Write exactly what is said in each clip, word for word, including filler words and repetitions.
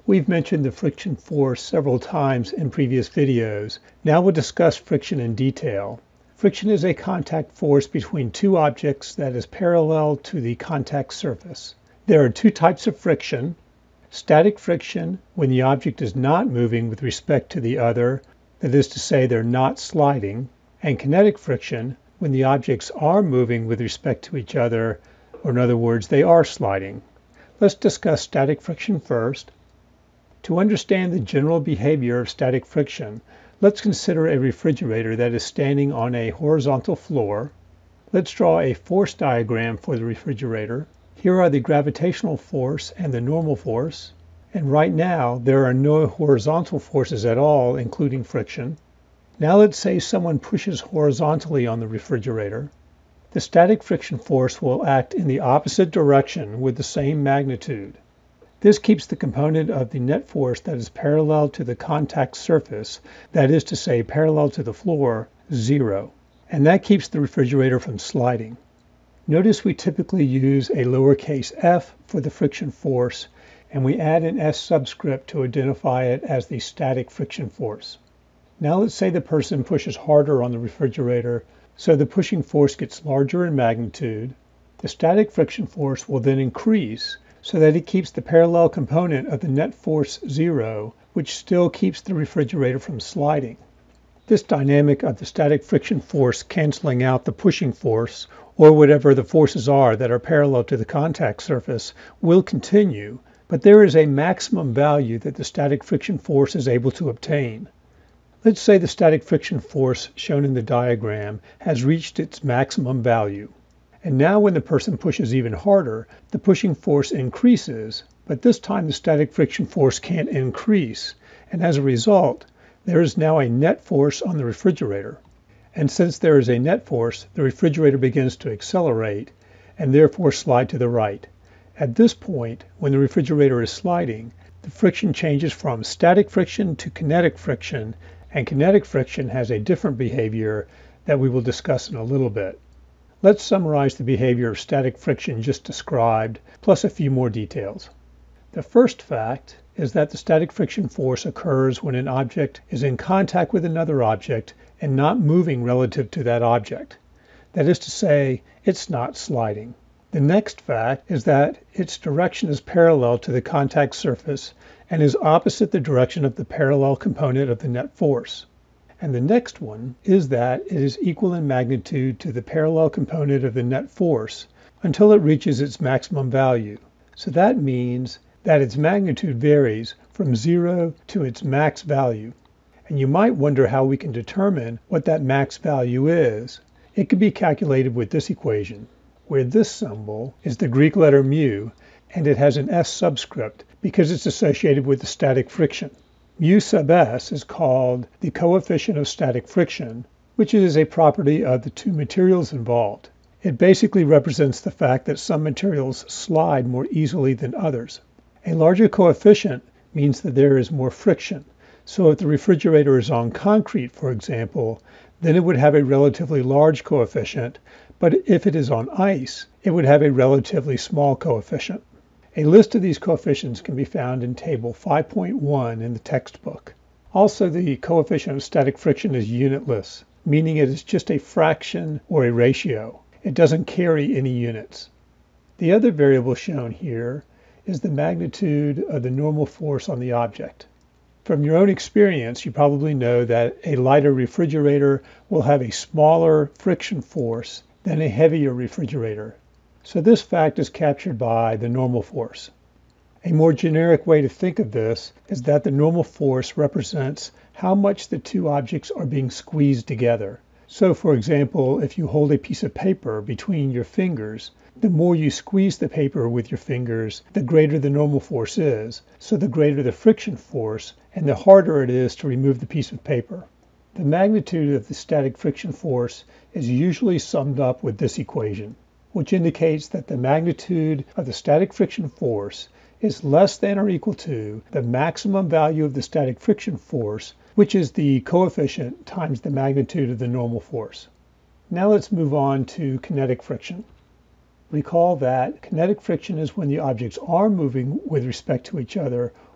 We've mentioned the friction force several times in previous videos. Now we'll discuss friction in detail. Friction is a contact force between two objects that is parallel to the contact surface. There are two types of friction: static friction, when the object is not moving with respect to the other, that is to say, they're not sliding, and kinetic friction, when the objects are moving with respect to each other, or in other words, they are sliding. Let's discuss static friction first. To understand the general behavior of static friction, let's consider a refrigerator that is standing on a horizontal floor. Let's draw a force diagram for the refrigerator. Here are the gravitational force and the normal force. And right now, there are no horizontal forces at all, including friction. Now let's say someone pushes horizontally on the refrigerator. The static friction force will act in the opposite direction with the same magnitude. This keeps the component of the net force that is parallel to the contact surface, that is to say, parallel to the floor, zero. And that keeps the refrigerator from sliding. Notice we typically use a lowercase f for the friction force, and we add an s subscript to identify it as the static friction force. Now let's say the person pushes harder on the refrigerator, so the pushing force gets larger in magnitude. The static friction force will then increase so that it keeps the parallel component of the net force zero, which still keeps the refrigerator from sliding. This dynamic of the static friction force canceling out the pushing force, or whatever the forces are that are parallel to the contact surface, will continue, but there is a maximum value that the static friction force is able to obtain. Let's say the static friction force shown in the diagram has reached its maximum value. And now when the person pushes even harder, the pushing force increases, but this time the static friction force can't increase. And as a result, there is now a net force on the refrigerator. And since there is a net force, the refrigerator begins to accelerate and therefore slide to the right. At this point, when the refrigerator is sliding, the friction changes from static friction to kinetic friction, and kinetic friction has a different behavior that we will discuss in a little bit. Let's summarize the behavior of static friction just described, plus a few more details. The first fact is that the static friction force occurs when an object is in contact with another object and not moving relative to that object. That is to say, it's not sliding. The next fact is that its direction is parallel to the contact surface and is opposite the direction of the parallel component of the net force. And the next one is that it is equal in magnitude to the parallel component of the net force until it reaches its maximum value. So that means that its magnitude varies from zero to its max value. And you might wonder how we can determine what that max value is. It can be calculated with this equation, where this symbol is the Greek letter mu, and it has an s subscript because it's associated with the static friction. Mu sub s is called the coefficient of static friction, which is a property of the two materials involved. It basically represents the fact that some materials slide more easily than others. A larger coefficient means that there is more friction. So if the refrigerator is on concrete, for example, then it would have a relatively large coefficient, but if it is on ice, it would have a relatively small coefficient. A list of these coefficients can be found in table five point one in the textbook. Also, the coefficient of static friction is unitless, meaning it is just a fraction or a ratio. It doesn't carry any units. The other variable shown here is the magnitude of the normal force on the object. From your own experience, you probably know that a lighter refrigerator will have a smaller friction force than a heavier refrigerator. So this fact is captured by the normal force. A more generic way to think of this is that the normal force represents how much the two objects are being squeezed together. So for example, if you hold a piece of paper between your fingers, the more you squeeze the paper with your fingers, the greater the normal force is, so the greater the friction force, and the harder it is to remove the piece of paper. The magnitude of the static friction force is usually summed up with this equation, which indicates that the magnitude of the static friction force is less than or equal to the maximum value of the static friction force, which is the coefficient times the magnitude of the normal force. Now let's move on to kinetic friction. Recall that kinetic friction is when the objects are moving with respect to each other,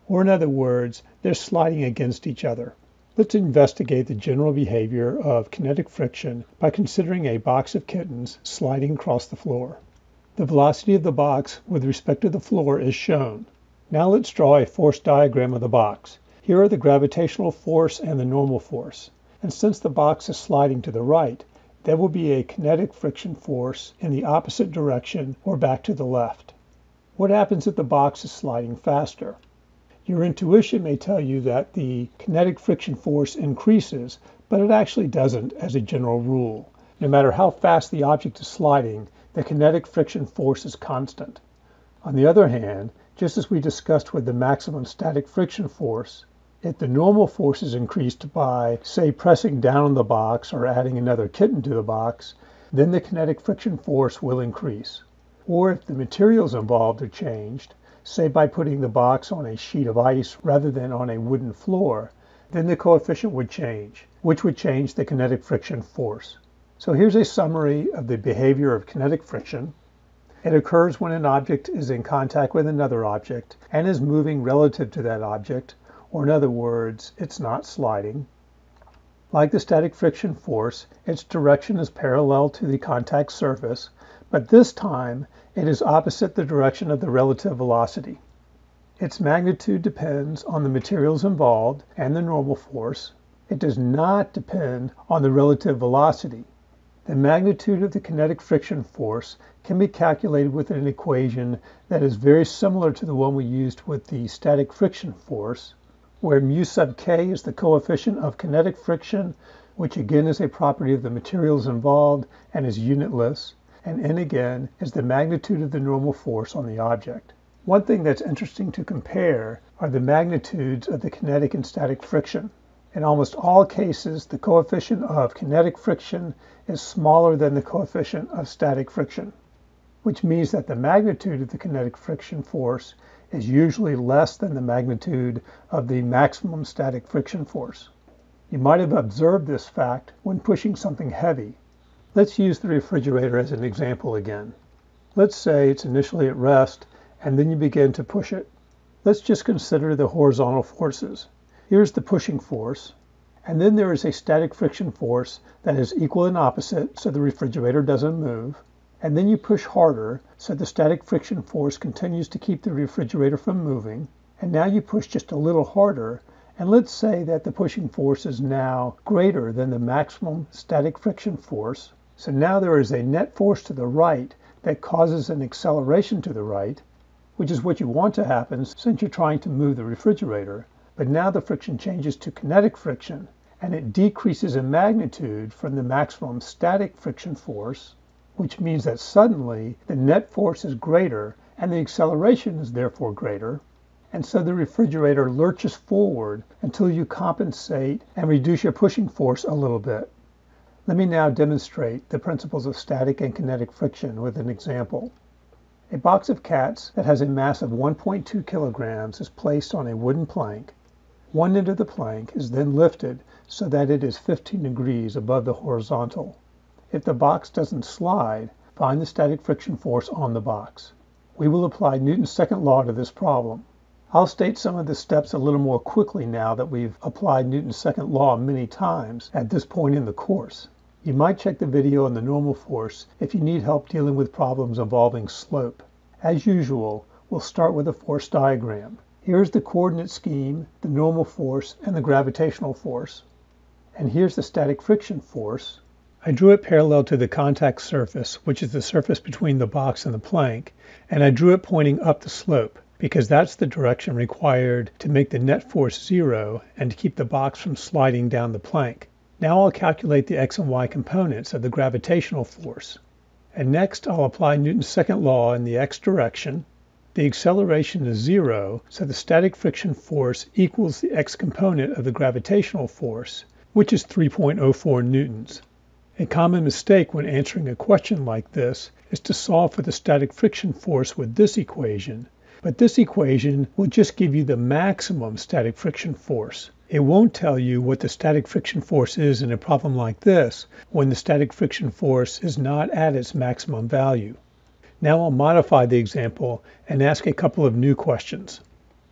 or in other words, they're sliding against each other. Let's investigate the general behavior of kinetic friction by considering a box of kittens sliding across the floor. The velocity of the box with respect to the floor is shown. Now let's draw a force diagram of the box. Here are the gravitational force and the normal force. And since the box is sliding to the right, there will be a kinetic friction force in the opposite direction or back to the left. What happens if the box is sliding faster? Your intuition may tell you that the kinetic friction force increases, but it actually doesn't as a general rule. No matter how fast the object is sliding, the kinetic friction force is constant. On the other hand, just as we discussed with the maximum static friction force, if the normal force is increased by, say, pressing down on the box or adding another kitten to the box, then the kinetic friction force will increase. Or if the materials involved are changed, say by putting the box on a sheet of ice rather than on a wooden floor, then the coefficient would change, which would change the kinetic friction force. So here's a summary of the behavior of kinetic friction. It occurs when an object is in contact with another object and is moving relative to that object, or in other words, it's not sliding. Like the static friction force, its direction is parallel to the contact surface, but this time it is opposite the direction of the relative velocity. Its magnitude depends on the materials involved and the normal force. It does not depend on the relative velocity. The magnitude of the kinetic friction force can be calculated with an equation that is very similar to the one we used with the static friction force, where mu sub k is the coefficient of kinetic friction, which again is a property of the materials involved and is unitless, and n again is the magnitude of the normal force on the object. One thing that's interesting to compare are the magnitudes of the kinetic and static friction. In almost all cases, the coefficient of kinetic friction is smaller than the coefficient of static friction, which means that the magnitude of the kinetic friction force is usually less than the magnitude of the maximum static friction force. You might have observed this fact when pushing something heavy. Let's use the refrigerator as an example again. Let's say it's initially at rest, and then you begin to push it. Let's just consider the horizontal forces. Here's the pushing force, and then there is a static friction force that is equal and opposite, so the refrigerator doesn't move. And then you push harder, so the static friction force continues to keep the refrigerator from moving. And now you push just a little harder, and let's say that the pushing force is now greater than the maximum static friction force. So now there is a net force to the right that causes an acceleration to the right, which is what you want to happen since you're trying to move the refrigerator. But now the friction changes to kinetic friction, and it decreases in magnitude from the maximum static friction force, which means that suddenly the net force is greater and the acceleration is therefore greater. And so the refrigerator lurches forward until you compensate and reduce your pushing force a little bit. Let me now demonstrate the principles of static and kinetic friction with an example. A box of cats that has a mass of one point two kilograms is placed on a wooden plank. One end of the plank is then lifted so that it is fifteen degrees above the horizontal. If the box doesn't slide, find the static friction force on the box. We will apply Newton's second law to this problem. I'll state some of the steps a little more quickly now that we've applied Newton's second law many times at this point in the course. You might check the video on the normal force if you need help dealing with problems involving slope. As usual, we'll start with a force diagram. Here's the coordinate scheme, the normal force, and the gravitational force. And here's the static friction force. I drew it parallel to the contact surface, which is the surface between the box and the plank, and I drew it pointing up the slope, because that's the direction required to make the net force zero and to keep the box from sliding down the plank. Now I'll calculate the x and y components of the gravitational force. And next I'll apply Newton's second law in the x direction. The acceleration is zero, so the static friction force equals the x component of the gravitational force, which is three point zero four newtons. A common mistake when answering a question like this is to solve for the static friction force with this equation, but this equation will just give you the maximum static friction force. It won't tell you what the static friction force is in a problem like this when the static friction force is not at its maximum value. Now I'll modify the example and ask a couple of new questions.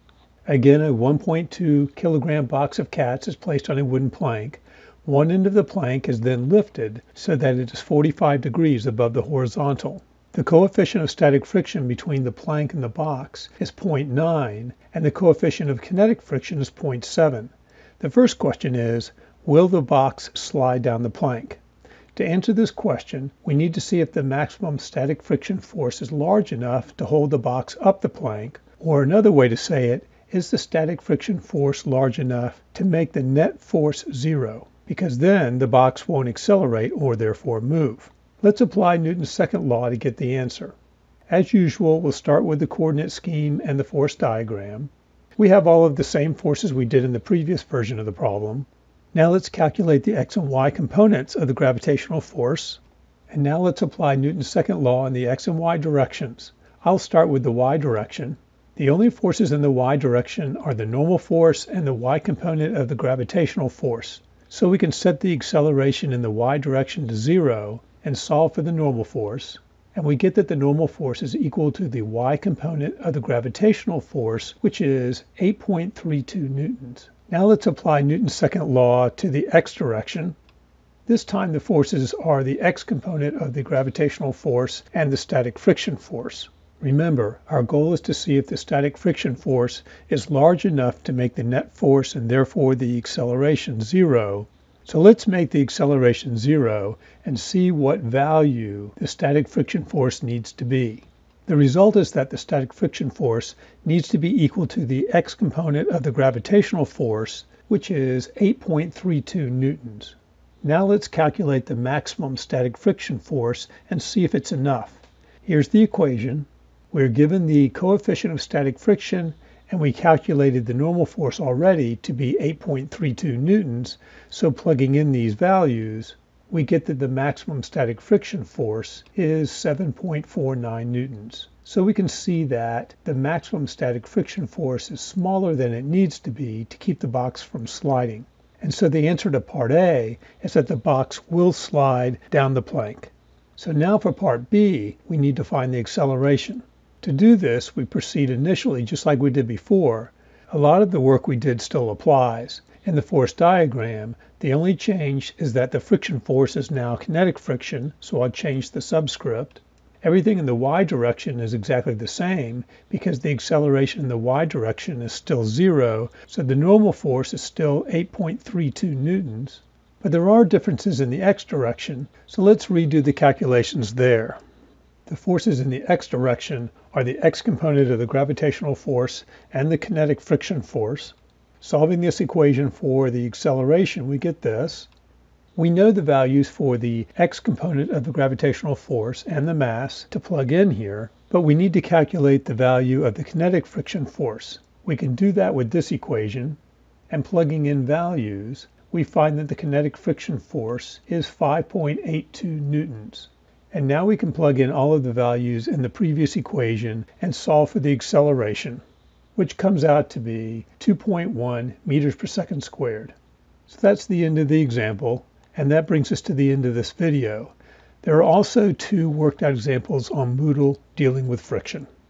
Again, a one point two kilogram box of cats is placed on a wooden plank. One end of the plank is then lifted so that it is forty-five degrees above the horizontal. The coefficient of static friction between the plank and the box is zero point nine, and the coefficient of kinetic friction is zero point seven. The first question is, will the box slide down the plank? To answer this question, we need to see if the maximum static friction force is large enough to hold the box up the plank, or another way to say it, is the static friction force large enough to make the net force zero? Because then the box won't accelerate or therefore move. Let's apply Newton's second law to get the answer. As usual, we'll start with the coordinate scheme and the force diagram. We have all of the same forces we did in the previous version of the problem. Now let's calculate the x and y components of the gravitational force. And now let's apply Newton's second law in the x and y directions. I'll start with the y direction. The only forces in the y direction are the normal force and the y component of the gravitational force. So we can set the acceleration in the y direction to zero and solve for the normal force. And we get that the normal force is equal to the y component of the gravitational force, which is eight point three two newtons. Now let's apply Newton's second law to the x direction. This time the forces are the x component of the gravitational force and the static friction force. Remember, our goal is to see if the static friction force is large enough to make the net force and therefore the acceleration zero. So let's make the acceleration zero and see what value the static friction force needs to be. The result is that the static friction force needs to be equal to the x component of the gravitational force, which is eight point three two newtons. Now let's calculate the maximum static friction force and see if it's enough. Here's the equation. We're given the coefficient of static friction, and we calculated the normal force already to be eight point three two newtons, so plugging in these values, we get that the maximum static friction force is seven point four nine newtons. So we can see that the maximum static friction force is smaller than it needs to be to keep the box from sliding. And so the answer to part A is that the box will slide down the plank. So now for part B, we need to find the acceleration. To do this, we proceed initially just like we did before. A lot of the work we did still applies. In the force diagram, the only change is that the friction force is now kinetic friction, so I'll change the subscript. Everything in the y direction is exactly the same because the acceleration in the y direction is still zero, so the normal force is still eight point three two newtons. But there are differences in the x direction, so let's redo the calculations there. The forces in the x direction are the x component of the gravitational force and the kinetic friction force. Solving this equation for the acceleration, we get this. We know the values for the x component of the gravitational force and the mass to plug in here, but we need to calculate the value of the kinetic friction force. We can do that with this equation, and plugging in values, we find that the kinetic friction force is five point eight two newtons. And now we can plug in all of the values in the previous equation and solve for the acceleration, which comes out to be two point one meters per second squared. So that's the end of the example, and that brings us to the end of this video. There are also two worked out examples on Moodle dealing with friction.